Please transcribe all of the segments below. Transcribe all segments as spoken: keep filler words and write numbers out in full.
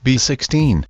B sixteen.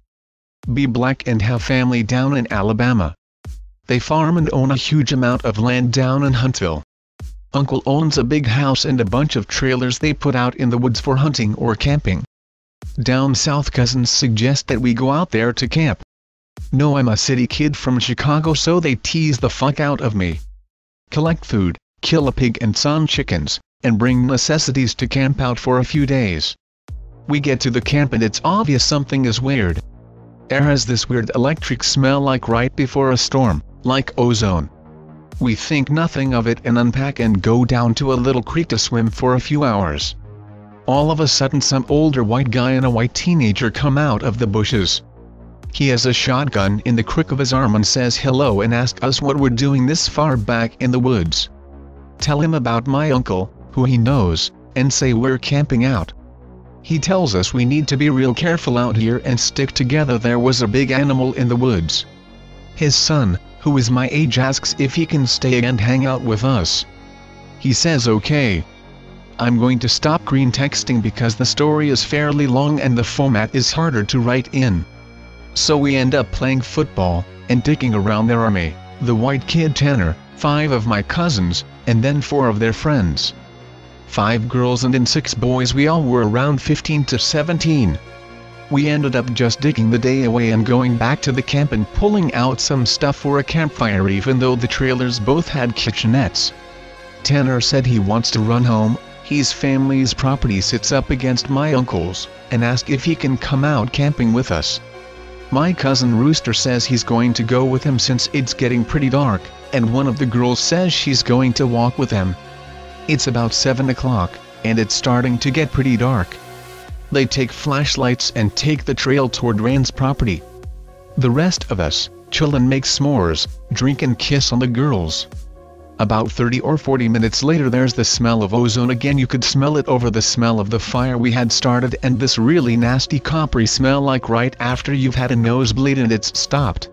B black and have family down in Alabama. They farm and own a huge amount of land down in Huntsville. Uncle owns a big house and a bunch of trailers they put out in the woods for hunting or camping. Down south cousins suggest that we go out there to camp. No, I'm a city kid from Chicago, so they tease the fuck out of me. Collect food, kill a pig and some chickens, and bring necessities to camp out for a few days. We get to the camp and it's obvious something is weird. Air has this weird electric smell like right before a storm, like ozone. We think nothing of it and unpack and go down to a little creek to swim for a few hours. All of a sudden some older white guy and a white teenager come out of the bushes. He has a shotgun in the crook of his arm and says hello and asks us what we're doing this far back in the woods. Tell him about my uncle, who he knows, and say we're camping out. He tells us we need to be real careful out here and stick together. There was a big animal in the woods. His son, who is my age, asks if he can stay and hang out with us. He says okay. I'm going to stop green texting because the story is fairly long and the format is harder to write in. So we end up playing football, and dicking around. There are me, the white kid Tanner, five of my cousins, and then four of their friends. Five girls and then six boys. We all were around fifteen to seventeen. We ended up just dicking the day away and going back to the camp and pulling out some stuff for a campfire, even though the trailers both had kitchenettes. Tanner said he wants to run home. His family's property sits up against my uncle's, and asked if he can come out camping with us. My cousin Rooster says he's going to go with him since it's getting pretty dark, and one of the girls says she's going to walk with him. It's about seven o'clock, and it's starting to get pretty dark. They take flashlights and take the trail toward Rand's property. The rest of us chill and make s'mores, drink and kiss on the girls. About thirty or forty minutes later there's the smell of ozone again. You could smell it over the smell of the fire we had started, and this really nasty coppery smell like right after you've had a nosebleed and it's stopped.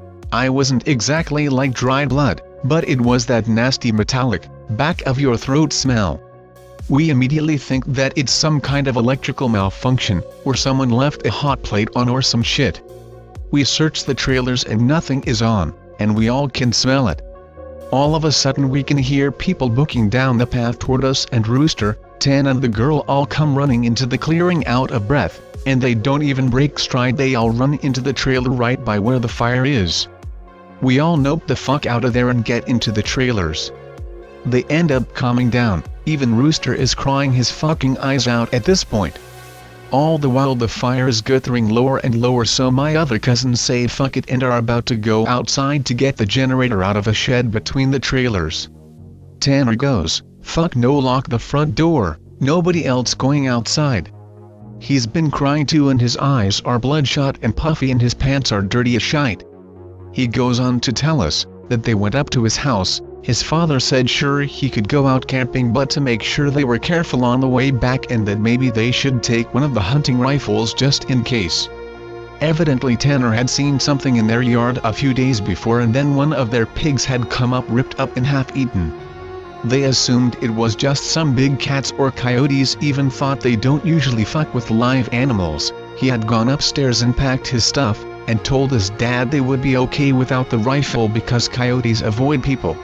I wasn't exactly like dry blood, but it was that nasty metallic, back of your throat smell. We immediately think that it's some kind of electrical malfunction, or someone left a hot plate on or some shit. We search the trailers and nothing is on, and we all can smell it. All of a sudden we can hear people booking down the path toward us, and Rooster, Tan and the girl all come running into the clearing out of breath, and they don't even break stride. They all run into the trailer right by where the fire is. We all nope the fuck out of there and get into the trailers. They end up calming down. Even Rooster is crying his fucking eyes out at this point. All the while the fire is guttering lower and lower, so my other cousins say fuck it and are about to go outside to get the generator out of a shed between the trailers. Tanner goes, fuck no, lock the front door, nobody else going outside. He's been crying too and his eyes are bloodshot and puffy and his pants are dirty as shite. He goes on to tell us that they went up to his house. His father said sure he could go out camping, but to make sure they were careful on the way back and that maybe they should take one of the hunting rifles just in case. Evidently Tanner had seen something in their yard a few days before, and then one of their pigs had come up ripped up and half eaten. They assumed it was just some big cats or coyotes, even thought they don't usually fuck with live animals. He had gone upstairs and packed his stuff, and told his dad they would be okay without the rifle because coyotes avoid people.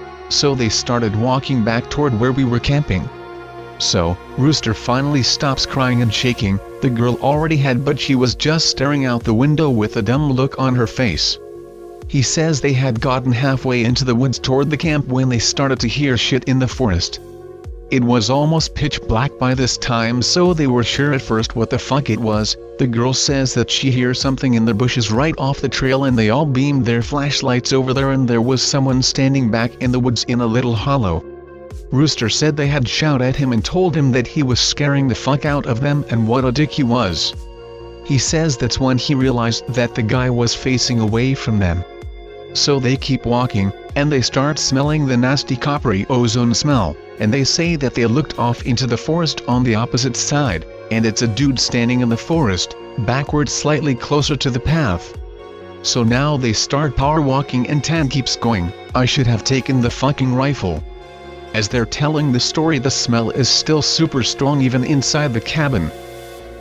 So they started walking back toward where we were camping. So, Rooster finally stops crying and shaking. The girl already had, but she was just staring out the window with a dumb look on her face. He says they had gotten halfway into the woods toward the camp when they started to hear shit in the forest. It was almost pitch black by this time, so they were sure at first what the fuck it was. The girl says that she hears something in the bushes right off the trail, and they all beamed their flashlights over there, and there was someone standing back in the woods in a little hollow. Rooster said they had shouted at him and told him that he was scaring the fuck out of them and what a dick he was. He says that's when he realized that the guy was facing away from them. So they keep walking, and they start smelling the nasty coppery ozone smell, and they say that they looked off into the forest on the opposite side, and it's a dude standing in the forest, backwards slightly closer to the path. So now they start power walking and Tan keeps going, I should have taken the fucking rifle. As they're telling the story, the smell is still super strong even inside the cabin.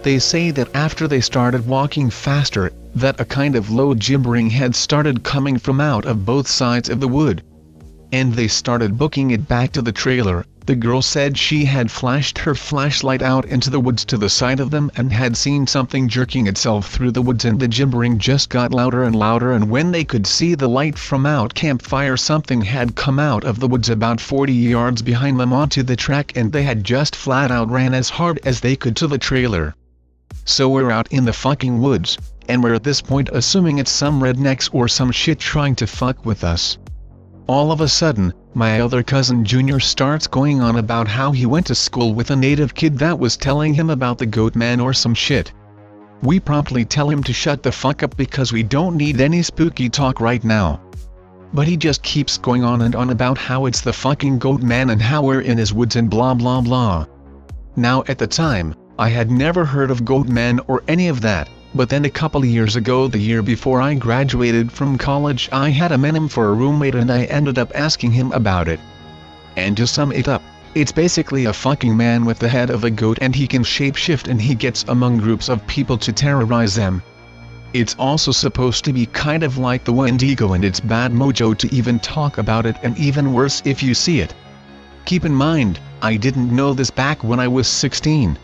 They say that after they started walking faster, that a kind of low gibbering had started coming from out of both sides of the wood. And they started booking it back to the trailer. The girl said she had flashed her flashlight out into the woods to the side of them and had seen something jerking itself through the woods, and the gibbering just got louder and louder, and when they could see the light from out campfire, something had come out of the woods about forty yards behind them onto the track, and they had just flat out ran as hard as they could to the trailer. So we're out in the fucking woods, and we're at this point assuming it's some rednecks or some shit trying to fuck with us. All of a sudden, my other cousin Junior starts going on about how he went to school with a native kid that was telling him about the goat man or some shit. We promptly tell him to shut the fuck up because we don't need any spooky talk right now. But he just keeps going on and on about how it's the fucking goat man and how we're in his woods and blah blah blah. Now at the time, I had never heard of goat man or any of that. But then a couple of years ago, the year before I graduated from college, I had a met him for a roommate and I ended up asking him about it. And to sum it up, it's basically a fucking man with the head of a goat, and he can shapeshift and he gets among groups of people to terrorize them. It's also supposed to be kind of like the Wendigo, and it's bad mojo to even talk about it, and even worse if you see it. Keep in mind, I didn't know this back when I was sixteen.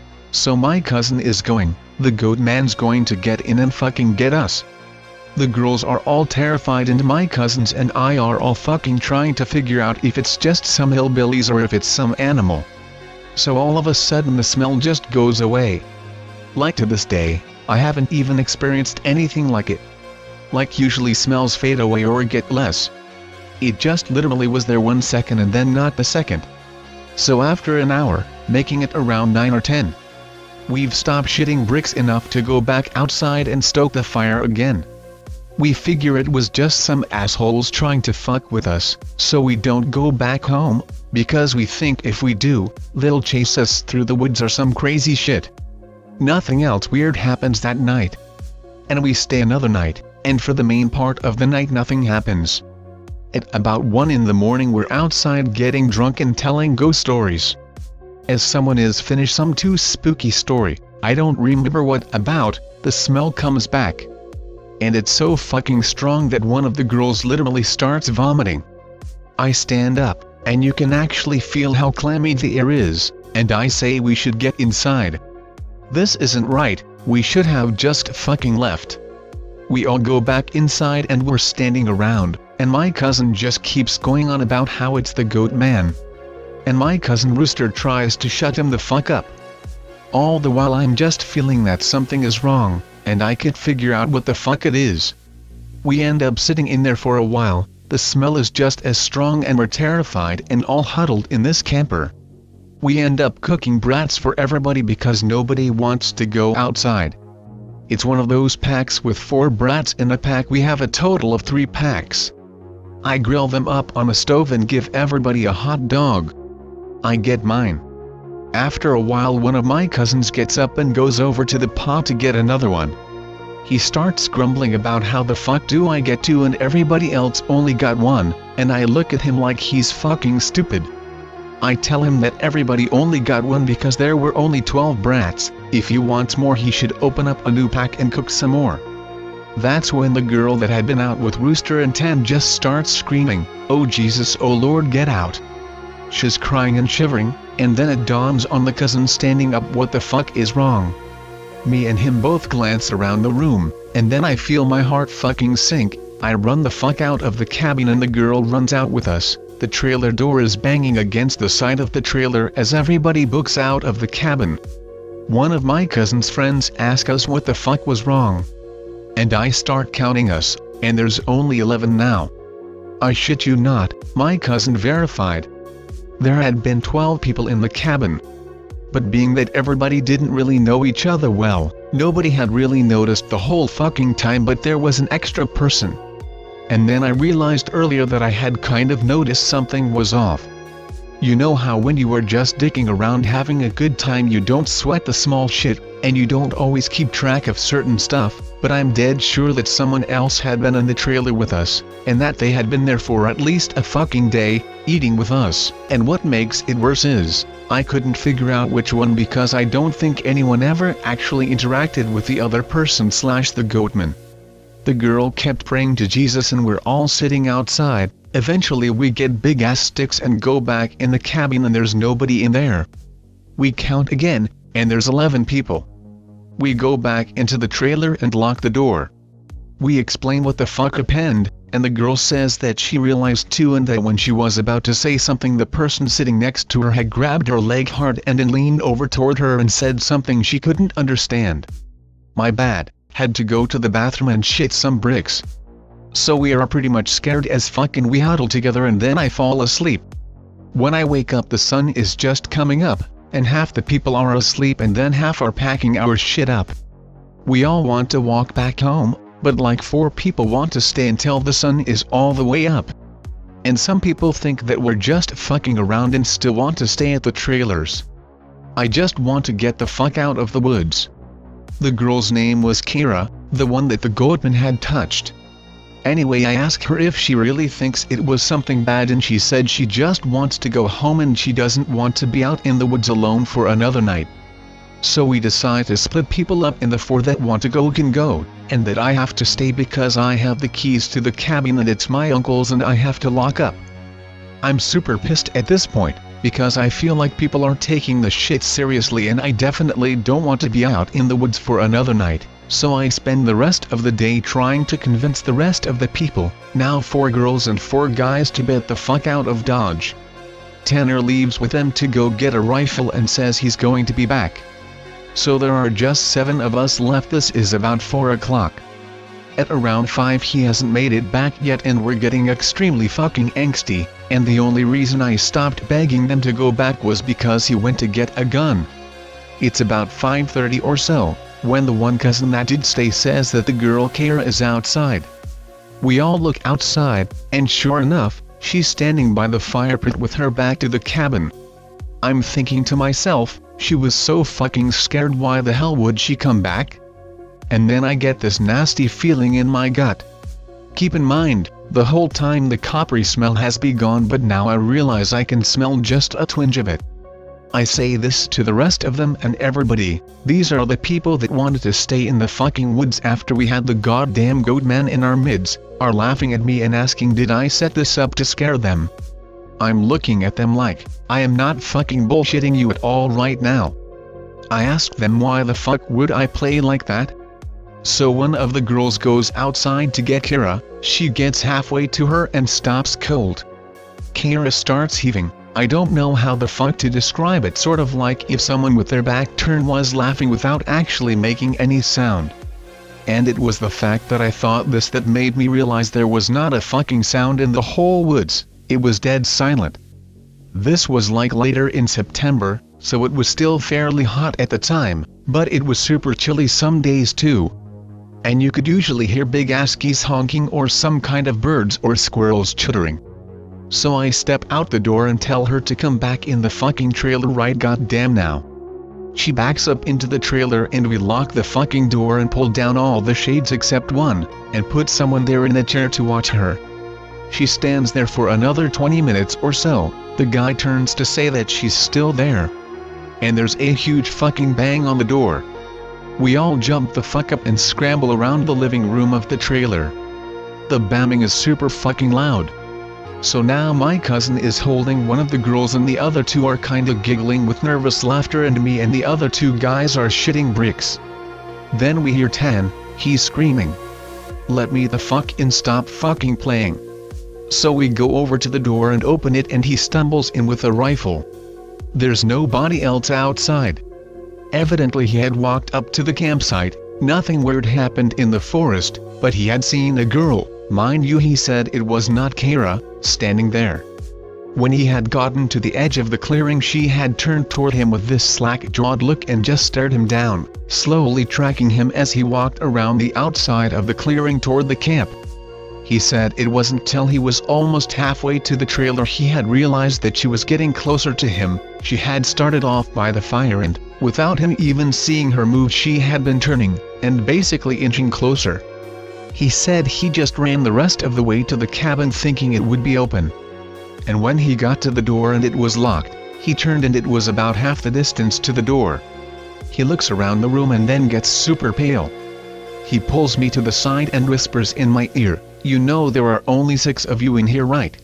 So my cousin is going, the goat man's going to get in and fucking get us. The girls are all terrified and my cousins and I are all fucking trying to figure out if it's just some hillbillies or if it's some animal. So all of a sudden the smell just goes away. Like to this day, I haven't even experienced anything like it. Like usually smells fade away or get less. It just literally was there one second and then not the second. So after an hour, making it around nine or ten, we've stopped shitting bricks enough to go back outside and stoke the fire again. We figure it was just some assholes trying to fuck with us, so we don't go back home, because we think if we do, they'll chase us through the woods or some crazy shit. Nothing else weird happens that night. And we stay another night, and for the main part of the night nothing happens. At about one in the morning we're outside getting drunk and telling ghost stories. As someone is finished some too spooky story, I don't remember what about, the smell comes back. And it's so fucking strong that one of the girls literally starts vomiting. I stand up, and you can actually feel how clammy the air is, and I say we should get inside. This isn't right, we should have just fucking left. We all go back inside and we're standing around, and my cousin just keeps going on about how it's the goat man. And my cousin Rooster tries to shut him the fuck up. All the while I'm just feeling that something is wrong, and I can't figure out what the fuck it is. We end up sitting in there for a while, the smell is just as strong and we're terrified and all huddled in this camper. We end up cooking brats for everybody because nobody wants to go outside. It's one of those packs with four brats in a pack. We have a total of three packs. I grill them up on a stove and give everybody a hot dog. I get mine. After a while one of my cousins gets up and goes over to the pot to get another one. He starts grumbling about how the fuck do I get two and everybody else only got one, and I look at him like he's fucking stupid. I tell him that everybody only got one because there were only twelve brats, if he wants more he should open up a new pack and cook some more. That's when the girl that had been out with Rooster and Tam just starts screaming, "Oh Jesus, oh Lord, get out." She's crying and shivering, and then it dawns on the cousin standing up what the fuck is wrong. Me and him both glance around the room, and then I feel my heart fucking sink. I run the fuck out of the cabin and the girl runs out with us. The trailer door is banging against the side of the trailer as everybody books out of the cabin. One of my cousin's friends asks us what the fuck was wrong. And I start counting us, and there's only eleven now. I shit you not, my cousin verified. There had been twelve people in the cabin. But being that everybody didn't really know each other well, nobody had really noticed the whole fucking time, but there was an extra person. And then I realized earlier that I had kind of noticed something was off. You know how when you are just dicking around having a good time you don't sweat the small shit, and you don't always keep track of certain stuff, but I'm dead sure that someone else had been in the trailer with us, and that they had been there for at least a fucking day, eating with us, and what makes it worse is, I couldn't figure out which one because I don't think anyone ever actually interacted with the other person slash the goatman. The girl kept praying to Jesus and we're all sitting outside. Eventually we get big ass sticks and go back in the cabin and there's nobody in there. We count again, and there's eleven people. We go back into the trailer and lock the door. We explain what the fuck happened, and the girl says that she realized too and that when she was about to say something the person sitting next to her had grabbed her leg hard and then leaned over toward her and said something she couldn't understand. My bad, had to go to the bathroom and shit some bricks. So we are pretty much scared as fuck and we huddle together and then I fall asleep. When I wake up the sun is just coming up, and half the people are asleep and then half are packing our shit up. We all want to walk back home, but like four people want to stay until the sun is all the way up. And some people think that we're just fucking around and still want to stay at the trailers. I just want to get the fuck out of the woods. The girl's name was Kira, the one that the goatman had touched. Anyway, I asked her if she really thinks it was something bad and she said she just wants to go home and she doesn't want to be out in the woods alone for another night. So we decide to split people up and the four that want to go can go, and that I have to stay because I have the keys to the cabin and it's my uncle's and I have to lock up. I'm super pissed at this point, because I feel like people are taking the shit seriously and I definitely don't want to be out in the woods for another night. So I spend the rest of the day trying to convince the rest of the people, now four girls and four guys, to get the fuck out of Dodge. Tanner leaves with them to go get a rifle and says he's going to be back. So there are just seven of us left. This is about four o'clock. At around five he hasn't made it back yet and we're getting extremely fucking angsty, and the only reason I stopped begging them to go back was because he went to get a gun. It's about five thirty or so, when the one cousin that did stay says that the girl Kara is outside. We all look outside, and sure enough, she's standing by the fire pit with her back to the cabin. I'm thinking to myself, she was so fucking scared, why the hell would she come back? And then I get this nasty feeling in my gut. Keep in mind, the whole time the coppery smell has been gone, but now I realize I can smell just a twinge of it. I say this to the rest of them and everybody, these are the people that wanted to stay in the fucking woods after we had the goddamn goat man in our midst, are laughing at me and asking did I set this up to scare them? I'm looking at them like, I am not fucking bullshitting you at all right now. I asked them why the fuck would I play like that? So one of the girls goes outside to get Kira, she gets halfway to her and stops cold. Kira starts heaving. I don't know how the fuck to describe it, sort of like if someone with their back turned was laughing without actually making any sound. And it was the fact that I thought this that made me realize there was not a fucking sound in the whole woods, it was dead silent. This was like later in September, so it was still fairly hot at the time, but it was super chilly some days too. And you could usually hear big ass geese honking or some kind of birds or squirrels chittering. So I step out the door and tell her to come back in the fucking trailer right goddamn now. She backs up into the trailer and we lock the fucking door and pull down all the shades except one, and put someone there in a chair to watch her. She stands there for another twenty minutes or so, the guy turns to say that she's still there. And there's a huge fucking bang on the door. We all jump the fuck up and scramble around the living room of the trailer. The banging is super fucking loud. So now my cousin is holding one of the girls and the other two are kinda giggling with nervous laughter and me and the other two guys are shitting bricks. Then we hear Tan, he's screaming, "Let me the fuck in, stop fucking playing." So we go over to the door and open it and he stumbles in with a rifle. There's nobody else outside. Evidently he had walked up to the campsite, nothing weird happened in the forest, but he had seen a girl, mind you he said it was not Kara, standing there. When he had gotten to the edge of the clearing she had turned toward him with this slack-jawed look and just stared him down, slowly tracking him as he walked around the outside of the clearing toward the camp. He said it wasn't till he was almost halfway to the trailer he had realized that she was getting closer to him. She had started off by the fire and, without him even seeing her move, she had been turning, and basically inching closer. He said he just ran the rest of the way to the cabin thinking it would be open. and when he got to the door and it was locked, he turned and it was about half the distance to the door. He looks around the room and then gets super pale. He pulls me to the side and whispers in my ear, "You know there are only six of you in here, right?"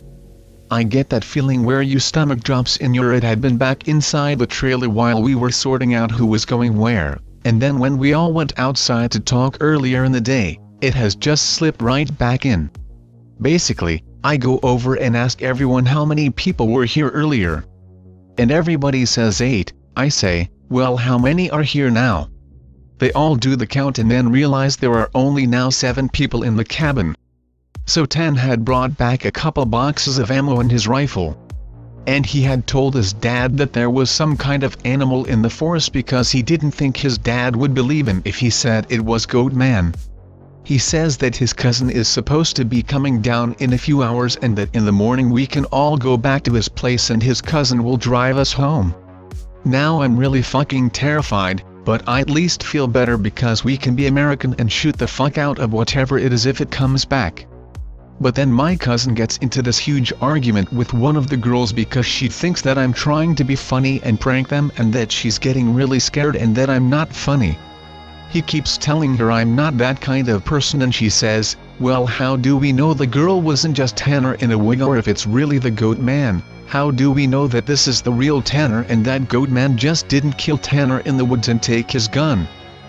I get that feeling where your stomach drops in your it had been back inside the trailer while we were sorting out who was going where, and then when we all went outside to talk earlier in the day, it has just slipped right back in. Basically, I go over and ask everyone how many people were here earlier. And everybody says eight. I say, well, how many are here now? They all do the count and then realize there are only now seven people in the cabin. So Tan had brought back a couple boxes of ammo and his rifle. And he had told his dad that there was some kind of animal in the forest because he didn't think his dad would believe him if he said it was Goat Man. He says that his cousin is supposed to be coming down in a few hours and that in the morning we can all go back to his place and his cousin will drive us home. Now I'm really fucking terrified, but I at least feel better because we can be American and shoot the fuck out of whatever it is if it comes back. But then my cousin gets into this huge argument with one of the girls because she thinks that I'm trying to be funny and prank them and that she's getting really scared and that I'm not funny. He keeps telling her I'm not that kind of person and she says, well, how do we know the girl wasn't just Tanner in a wig, or if it's really the Goat Man, how do we know that this is the real Tanner and that Goat Man just didn't kill Tanner in the woods and take his gun?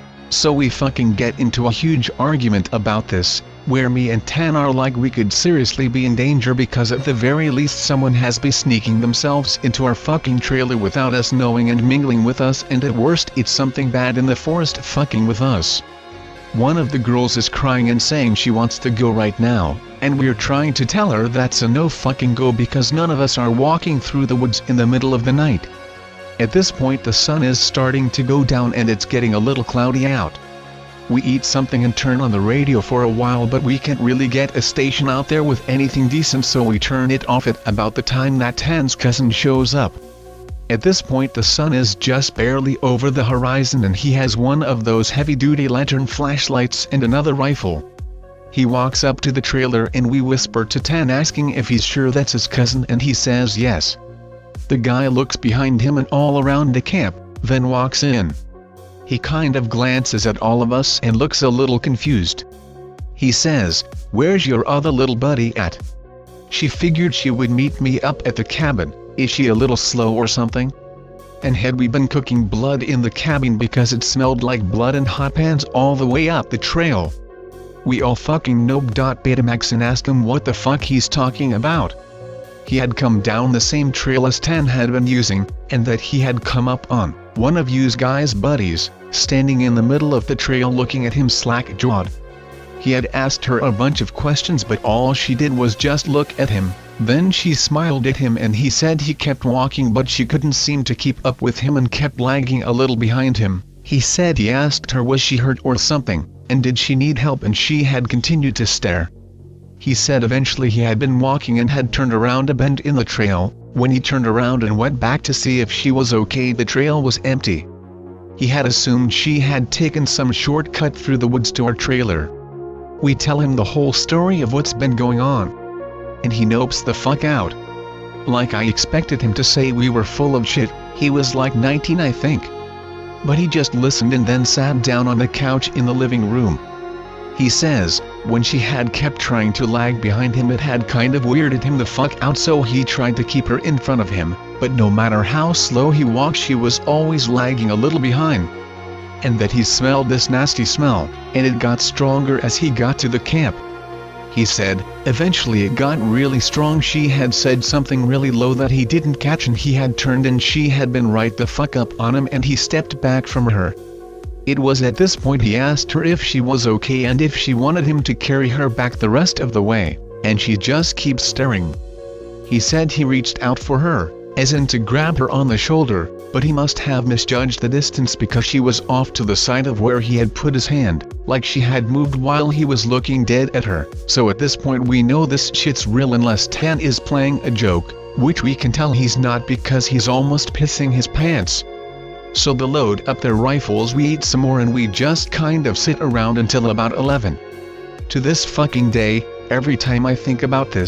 So we fucking get into a huge argument about this, where me and Tan are like we could seriously be in danger because at the very least someone has been sneaking themselves into our fucking trailer without us knowing and mingling with us, and at worst it's something bad in the forest fucking with us. One of the girls is crying and saying she wants to go right now, and we're trying to tell her that's a no fucking go because none of us are walking through the woods in the middle of the night. At this point the sun is starting to go down and it's getting a little cloudy out. We eat something and turn on the radio for a while, but we can't really get a station out there with anything decent, so we turn it off at about the time that Tan's cousin shows up. At this point the sun is just barely over the horizon and he has one of those heavy-duty lantern flashlights and another rifle. He walks up to the trailer and we whisper to Tan asking if he's sure that's his cousin, and he says yes. The guy looks behind him and all around the camp, then walks in. He kind of glances at all of us and looks a little confused. He says, "Where's your other little buddy at? She figured she would meet me up at the cabin, is she a little slow or something?" And had we been cooking blood in the cabin because it smelled like blood and hot pans all the way up the trail? We all fucking nope. Betamax and asked him what the fuck he's talking about. He had come down the same trail as Tan had been using, and that he had come up on one of you's guys' buddies, standing in the middle of the trail looking at him slack-jawed. He had asked her a bunch of questions but all she did was just look at him, then she smiled at him and he said he kept walking but she couldn't seem to keep up with him and kept lagging a little behind him. He said he asked her was she hurt or something, and did she need help, and she had continued to stare. He said eventually he had been walking and had turned around a bend in the trail. When he turned around and went back to see if she was okay, the trail was empty. He had assumed she had taken some shortcut through the woods to our trailer. We tell him the whole story of what's been going on, and he nopes the fuck out. Like I expected him to say we were full of shit. He was like nineteen, I think. But he just listened and then sat down on the couch in the living room. He says, when she had kept trying to lag behind him it had kind of weirded him the fuck out, so he tried to keep her in front of him, but no matter how slow he walked she was always lagging a little behind. And that he smelled this nasty smell, and it got stronger as he got to the camp. He said, eventually it got really strong. She had said something really low that he didn't catch and he had turned and she had been right the fuck up on him and he stepped back from her. It was at this point he asked her if she was okay and if she wanted him to carry her back the rest of the way, and she just keeps staring. He said he reached out for her, as in to grab her on the shoulder, but he must have misjudged the distance because she was off to the side of where he had put his hand, like she had moved while he was looking dead at her. So at this point we know this shit's real unless Tan is playing a joke, which we can tell he's not because he's almost pissing his pants. So they load up their rifles, we eat some more, and we just kind of sit around until about eleven. To this fucking day, every time I think about this,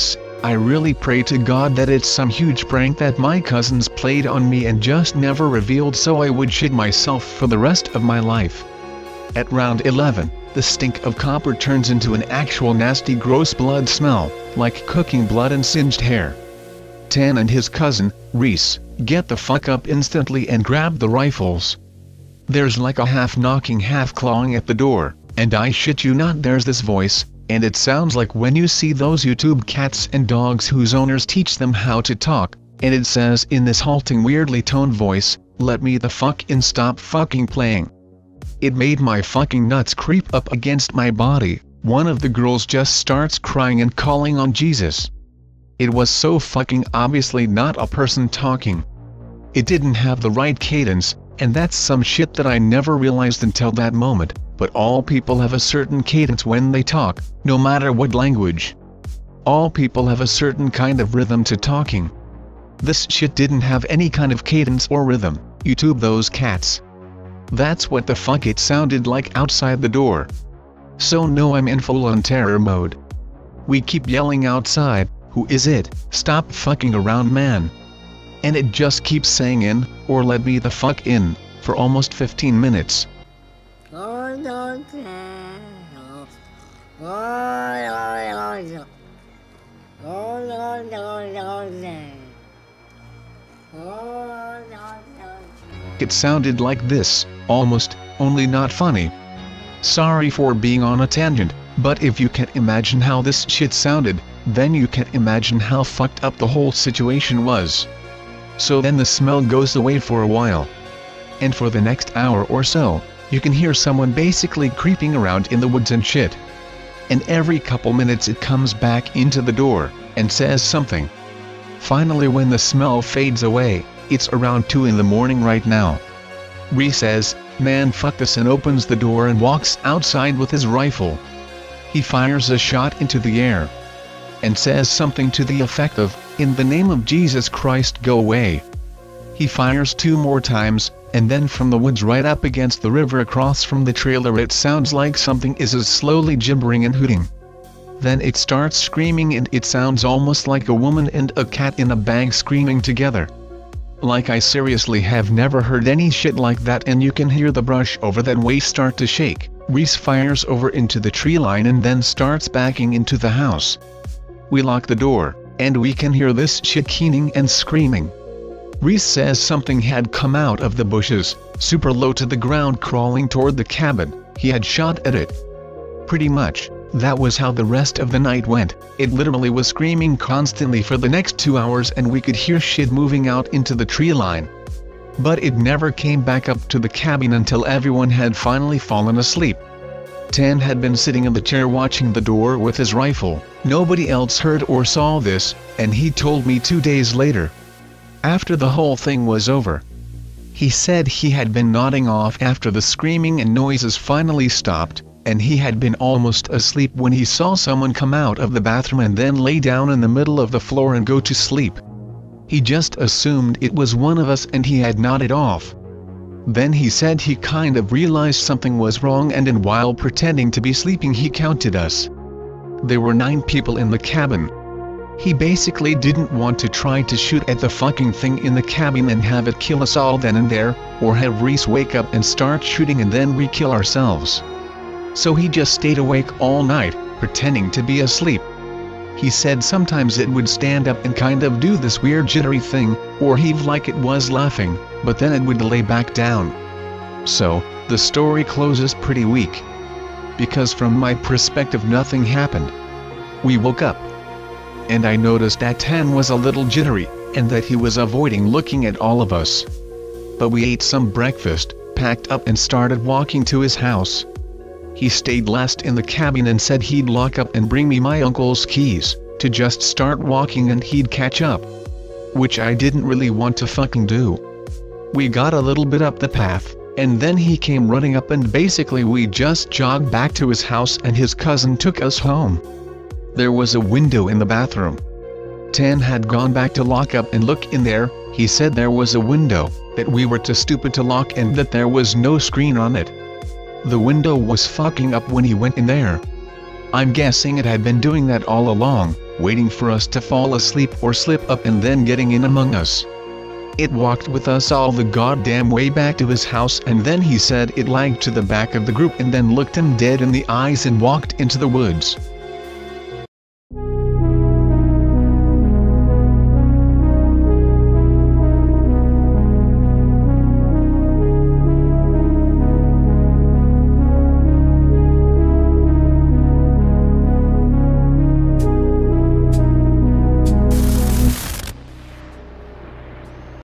I really pray to God that it's some huge prank that my cousins played on me and just never revealed, so I would shit myself for the rest of my life. At round eleven, the stink of copper turns into an actual nasty gross blood smell, like cooking blood and singed hair. Tan and his cousin, Reese, get the fuck up instantly and grab the rifles. There's like a half knocking half clawing at the door, and I shit you not there's this voice, and it sounds like when you see those YouTube cats and dogs whose owners teach them how to talk, and it says in this halting weirdly toned voice, "Let me the fuck in, stop fucking playing." It made my fucking nuts creep up against my body. One of the girls just starts crying and calling on Jesus. It was so fucking obviously not a person talking. It didn't have the right cadence, and that's some shit that I never realized until that moment, but all people have a certain cadence when they talk, no matter what language. All people have a certain kind of rhythm to talking. This shit didn't have any kind of cadence or rhythm. YouTube those cats. That's what the fuck it sounded like outside the door. So no, I'm in full on terror mode. We keep yelling outside, "Who is it? Stop fucking around, man." And it just keeps saying in, or "let me the fuck in," for almost fifteen minutes. It sounded like this, almost, only not funny. Sorry for being on a tangent, but if you can imagine how this shit sounded, then you can imagine how fucked up the whole situation was. So then the smell goes away for a while. And for the next hour or so, you can hear someone basically creeping around in the woods and shit. And every couple minutes it comes back into the door, and says something. Finally when the smell fades away, it's around two in the morning right now. Reese says, "Man fuck this," and opens the door and walks outside with his rifle. He fires a shot into the air. And says something to the effect of, "In the name of Jesus Christ, go away." He fires two more times, and then from the woods right up against the river across from the trailer it sounds like something is as slowly gibbering and hooting. Then it starts screaming, and it sounds almost like a woman and a cat in a bag screaming together. Like I seriously have never heard any shit like that, and you can hear the brush over that way start to shake. Reese fires over into the tree line and then starts backing into the house. We lock the door, and we can hear this shit keening and screaming. Reese says something had come out of the bushes, super low to the ground, crawling toward the cabin. He had shot at it. Pretty much, that was how the rest of the night went. It literally was screaming constantly for the next two hours, and we could hear shit moving out into the tree line. But it never came back up to the cabin until everyone had finally fallen asleep. Tan had been sitting in the chair watching the door with his rifle. Nobody else heard or saw this, and he told me two days later. After the whole thing was over. He said he had been nodding off after the screaming and noises finally stopped, and he had been almost asleep when he saw someone come out of the bathroom and then lay down in the middle of the floor and go to sleep. He just assumed it was one of us and he had nodded off. Then he said he kind of realized something was wrong, and then while pretending to be sleeping he counted us. There were nine people in the cabin. He basically didn't want to try to shoot at the fucking thing in the cabin and have it kill us all then and there, or have Reese wake up and start shooting and then we kill ourselves. So he just stayed awake all night, pretending to be asleep. He said sometimes it would stand up and kind of do this weird jittery thing, or heave like it was laughing, but then it would lay back down. So, the story closes pretty weak. Because from my perspective nothing happened. We woke up. And I noticed that Tan was a little jittery, and that he was avoiding looking at all of us. But we ate some breakfast, packed up and started walking to his house. He stayed last in the cabin and said he'd lock up and bring me my uncle's keys, to just start walking and he'd catch up. Which I didn't really want to fucking do. We got a little bit up the path, and then he came running up and basically we just jogged back to his house and his cousin took us home. There was a window in the bathroom. Tan had gone back to lock up and look in there. He said there was a window, that we were too stupid to lock and that there was no screen on it. The window was fucking up when he went in there. I'm guessing it had been doing that all along, waiting for us to fall asleep or slip up and then getting in among us. It walked with us all the goddamn way back to his house, and then he said it lagged to the back of the group and then looked him dead in the eyes and walked into the woods.